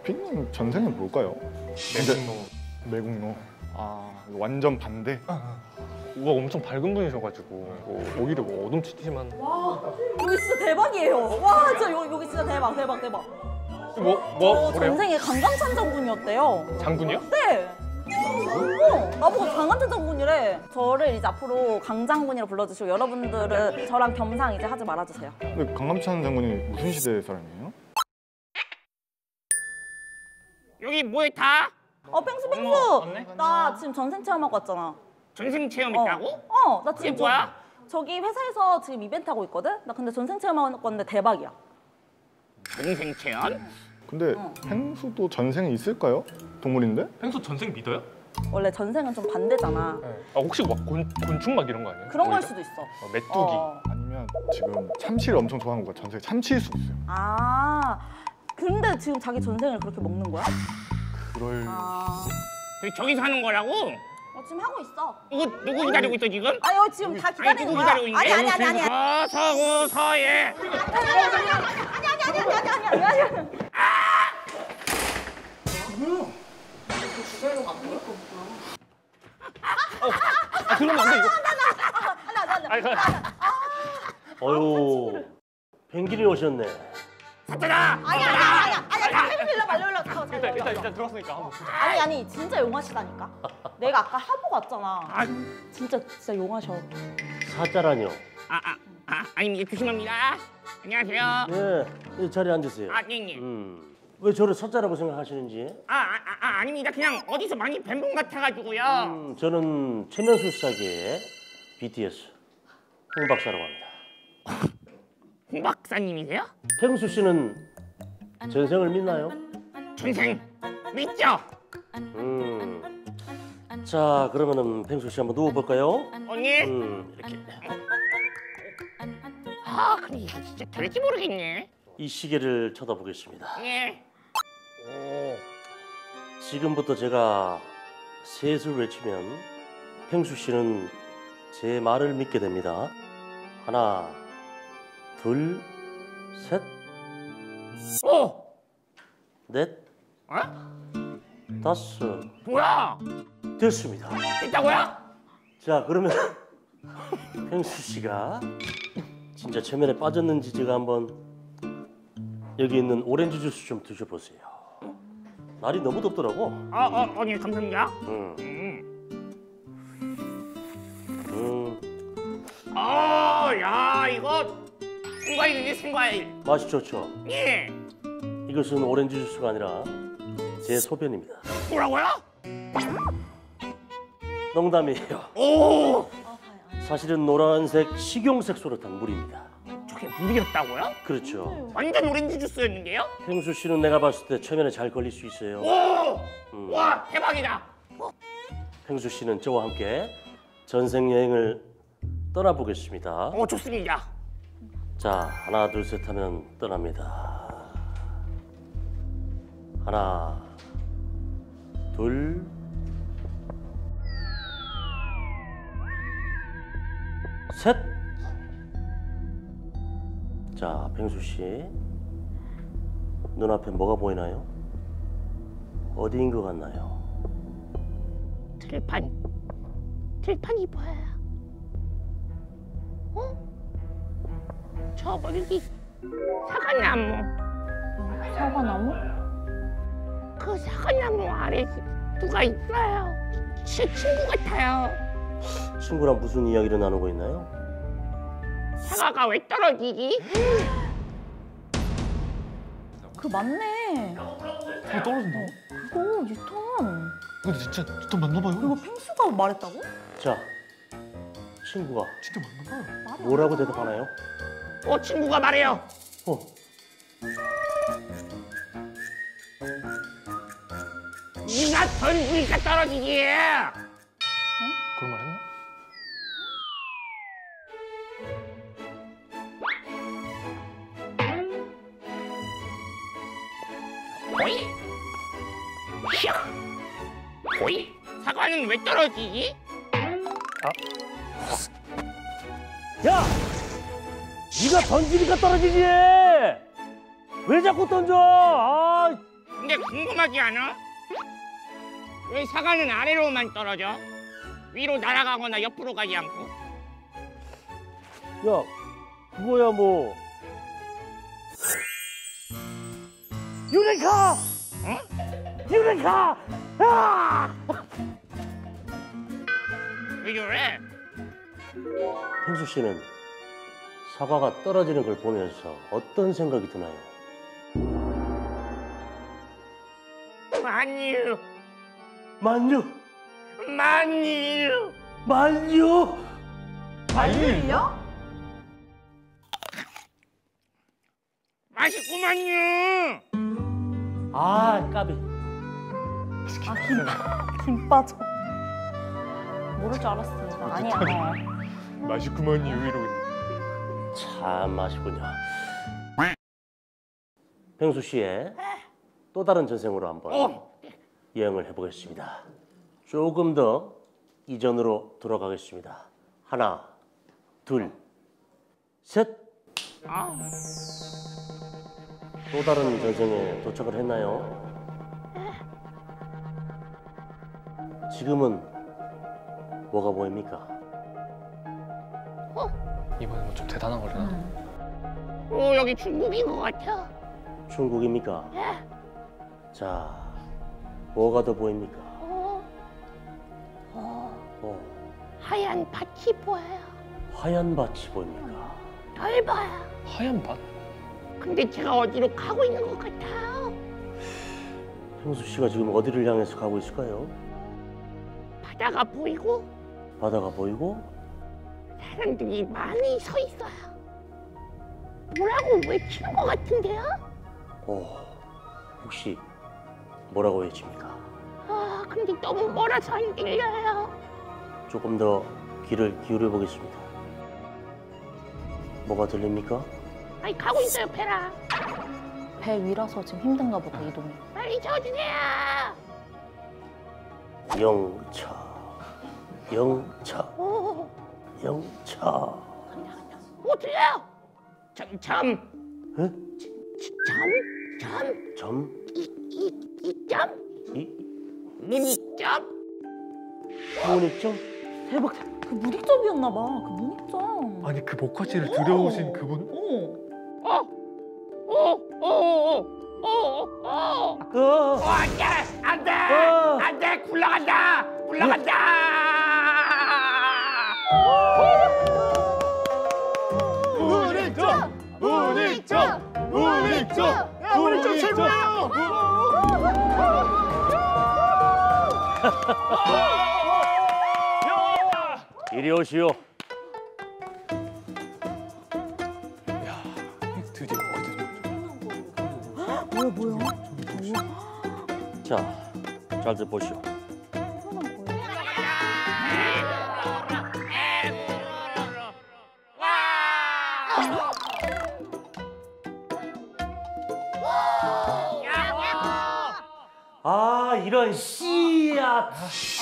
피디님 전생은 뭘까요? 매국노. 매국노. 아 완전 반대. 우가 엄청 밝은 분이셔가지고 오히려 뭐 어둠치지만. 와 여기 진짜 대박이에요. 와 진짜 여기 진짜 대박. 뭐래요? 전생에 강감찬 장군이었대요. 장군이요? 네. 나보고 강감찬 장군이래. 저를 이제 앞으로 강장군이라 불러주시고 여러분들은 저랑 겸상 이제 하지 말아주세요. 근데 강감찬 장군이 무슨 시대 사람이에요? 여기 뭐해 다? 펭수. 맞네? 나 지금 전생 체험하고 왔잖아. 전생 체험 있다고? 나 그게 지금 뭐야? 저기 회사에서 지금 이벤트 하고 있거든? 나 근데 전생 체험하는 건데 대박이야. 전생 체험? 근데 펭수도 전생이 있을까요? 동물인데? 펭수 전생 믿어요? 원래 전생은 좀 반대잖아. 네. 혹시 막 곤충 막 이런 거 아니에요? 그런 걸 오히려? 수도 있어. 메뚜기. 아니면 지금 참치를 엄청 좋아하는 거야. 전생에 참치일 수도 있어요. 근데 지금 자기 전생을 그렇게 먹는 거야? 그럴... 그게 저기서 하는 거라고? 지금 하고 있어. 누구 기다리고 있어 지금? 여기 지금 다 기다리는 누구 거야. 기다리고 있는데? 아니. 서서예. 아니. 그러면 안 돼, 이거. 안 돼. 어휴, 펭귄이 오셨네. 사자다! 아니야. 일로 말려. 일단 들어왔으니까 한번 보자. 아니, 진짜 용하시다니까. 내가 아까 하고 왔잖아. 진짜 용하셔. 사자라뇨. 아니 조심합니다. 안녕하세요. 네, 이 자리에 앉으세요. 네. 왜 저를 사자라고 생각하시는지? 아닙니다. 그냥 어디서 많이 뵌 분 같아가지고요. 저는 최면술사계의 BTS 홍 박사라고 합니다. 홍 박사님이세요? 펭수 씨는 전생을 믿나요? 전생 믿죠? 자, 그러면은 펭수 씨 한번 누워볼까요? 언니? 이렇게. 근데 이게 진짜 될지 모르겠네. 이 시계를 쳐다보겠습니다. 예. 지금부터 제가 셋을 외치면 펭수 씨는 제 말을 믿게 됩니다. 하나, 둘, 셋, 넷, 다섯. 뭐야? 됐습니다. 됐다고요? 자, 그러면 펭수 씨가 진짜 최면에 빠졌는지 제가 한번 여기 있는 오렌지 주스 좀 드셔보세요. 날이 너무 덥더라고. 언니 감사합니다. 야 이거 생과일이네 생과일. 맛이 좋죠? 예. 이것은 오렌지 주스가 아니라 제 소변입니다. 뭐라고요? 농담이에요. 오. 사실은 노란색 식용색소를 탄 물입니다. 저게 물이었다고요? 그렇죠. 완전 오렌지 주스였는데요? 펭수 씨는 내가 봤을 때 최면에 잘 걸릴 수 있어요. 오! 와 대박이다. 펭수 씨는 저와 함께 전생 여행을 떠나보겠습니다. 좋습니다. 자, 하나, 둘, 셋 하면 떠납니다. 하나, 둘, 셋. 자, 펭수 씨, 눈앞에 뭐가 보이나요? 어디인 것 같나요? 들판이 보여요. 저 멀리 사과나무. 사과나무? 그 사과나무 아래 누가 있어요. 제 친구 같아요. 친구랑 무슨 이야기를 나누고 있나요? 사과가 왜 떨어지지? 그 맞네. 이게 떨어진다. 그거 뉴턴. 근데 진짜 좀 맞나 봐요. 이거 펭수가 말했다고? 자, 친구가 진짜 맞나 봐. 뭐라고 대답하나요? 친구가 말해요. 네가 던지니까 떨어지지. 그런 말 했나? 호이? 슉! 호이? 사과는 왜 떨어지지? 야! 네가 던지니까 떨어지지! 왜 자꾸 던져? 근데 궁금하지 않아? 왜 사과는 아래로만 떨어져? 위로 날아가거나 옆으로 가지 않고? 야, 그거야 뭐. 유레카! 유레카! 아! 왜 저래? 펭수 씨는 사과가 떨어지는 걸 보면서 어떤 생각이 드나요? 만유, 만유! 만유. 만유! 만유요? 맛있구만요. 아, 까비. 김 빠져. 모를 줄 알았습니다. 아니야. 맛있구먼 이러고 있는데. 참 맛있군요. 펭수 씨의 또 다른 전생으로 한번 여행을 해보겠습니다. 조금 더 이전으로 돌아가겠습니다. 하나, 둘, 셋. 또 다른 전생에 도착을 했나요? 지금은 뭐가 보입니까? 이번엔 뭐 좀 대단한 거려나? 여기 중국인 것 같아. 중국입니까? 자, 뭐가 더 보입니까? 하얀 밭이 보여요. 하얀 밭이 보입니까? 넓어요. 하얀 밭? 근데 제가 어디로 가고 있는 것 같아요. 형수 씨가 지금 어디를 향해서 가고 있을까요? 바다가 보이고 바다가 보이고 사람들이 많이 서 있어요. 뭐라고 외치는 것 같은데요? 혹시 뭐라고 외칩니까? 근데 너무 멀어서 안 들려요. 조금 더 귀를 기울여 보겠습니다. 뭐가 들립니까? 아니 가고 있어요, 페라. 배 위라서 지금 힘든가 보다, 이동이. 빨리 저주세요. 영차, 영차, 오, 영차. 들려요. 점, 에? 점, 점? 이점, 이? 문이점. 문익점? 대박. 그 문익점이었나 봐. 그 문익점. 아니 그 목화지를 들여오신 그분? 안돼, 굴러간다. 문익점 최고예요! 이리 오시오. 드디어 뭐야? 자, 잘들 보시오. 이런 씨앗!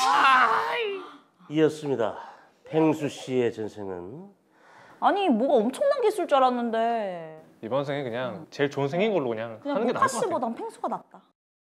이었습니다. 펭수 씨의 전생은 아니, 뭐가 엄청난 게 있을 줄 알았는데. 이번 생에 그냥 제일 좋은 생인 걸로 그냥 하는 게 나을 것 같아. 목화씨보단 펭수가 낫다.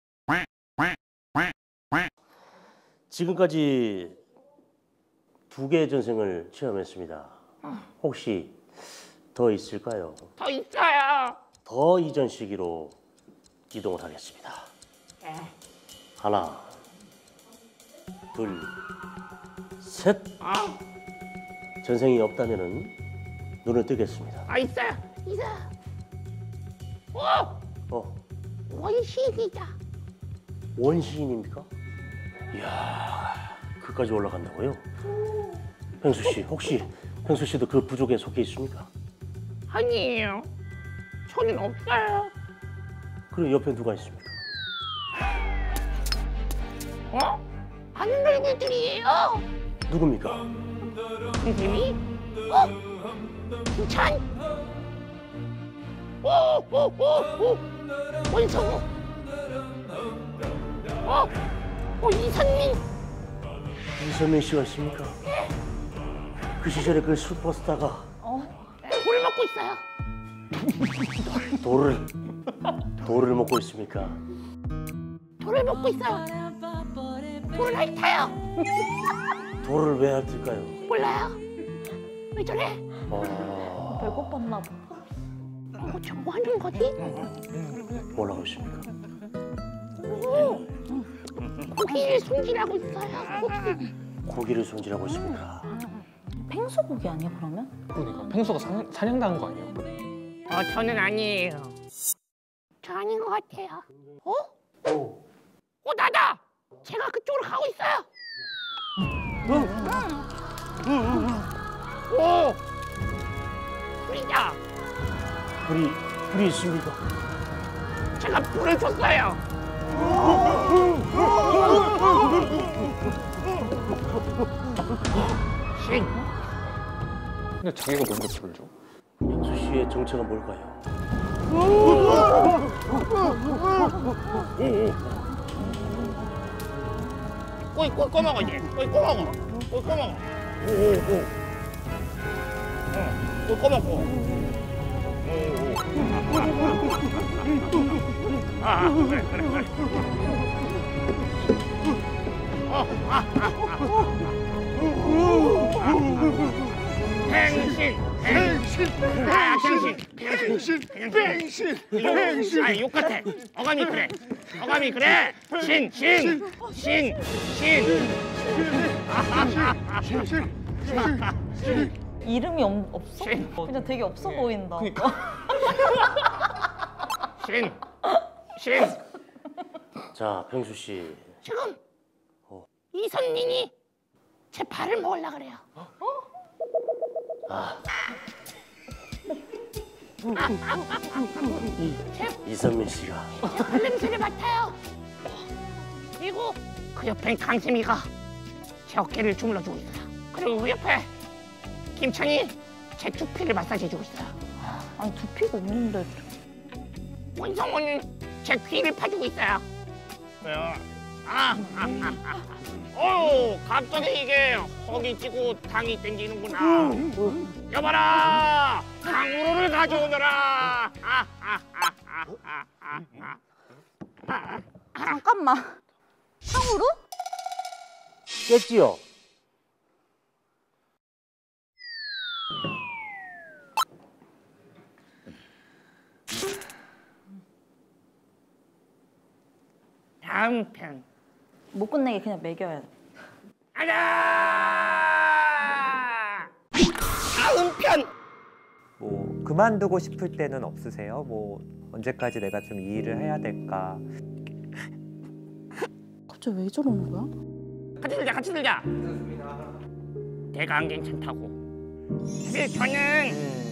지금까지 2개의 전생을 체험했습니다. 혹시 더 있을까요? 더 있어요. 더 이전 시기로 이동을 하겠습니다. 하나, 둘, 셋. 전생이 없다면은 눈을 뜨겠습니다. 있어요. 원시이다. 원시인입니까? 이야, 그까지 올라간다고요? 펭수 씨, 혹시 펭수 씨도 그 부족에 속해 있습니까? 아니에요. 저는 없어요. 그럼 옆에 누가 있습니까? 아는 얼굴들이에요. 누굽니까? 선생님이? 김찬? 원성우? 이선민? 이선민 씨가 있습니까? 그 시절에 그 슈퍼스타가 돌을 먹고 있어요. 돌을 먹고 있습니까? 돌을 먹고 있어요. 돌을 핥아요. 돌을 왜 핥을까요? 몰라요. 왜 저래? 배고팠나 봐. 저 뭐 하는 거지? 뭐라고 하십니까? 고기를 손질하고 있어요. 고기를 손질하고 있습니까? 팽소고기 아니야 그러면? 그러니까 펭수가 사냥당한 거 아니에요? 저는 아니에요. 저 아닌 것 같아요. 오. 나다! 제가 그쪽으로 가고 있어요. 오! 불이다! 불이 있습니까? 제가 불을 줬어요. 신! 근데 자기가 뭔데 불을 줘? 펭수 씨의 정체가 뭘까요? 꼬이 꺼먹어 이제. 꼬이 꺼먹어. 꼬이 꺼먹어. 꼬이 꺼먹고. 그래. 팽신. 아, 욕 같아. 어감이 그래. 신. 이름이 없어? 그냥 되게 없어 보인다. 신. 자, 펭수 씨. 지금 이선민이 제 발을 먹으려 그래요. 이선민 씨가 제 발냄새를 맡아요. 그리고 그 옆엔 강세미가 제 어깨를 주물러주고 있어요. 그리고 그 옆에 김찬이 제 두피를 마사지해주고 있어요. 아니 두피가 없는데. 원성호는 제 귀를 파주고 있어요. 왜요? 갑자기 이게 허기 찌고 당이 땡기는구나. 여봐라, 탕후루를 가져오너라. 잠깐만. 탕후루? 깼지요? 다음 편. 못 끝내게 그냥 먹여야 돼. 가자! 다음 편. 뭐 그만두고 싶을 때는 없으세요? 뭐 언제까지 내가 좀 이 일을 해야 될까? 갑자기 왜 저러는 거야? 같이 들자. 내가 안 괜찮다고. 사실 저는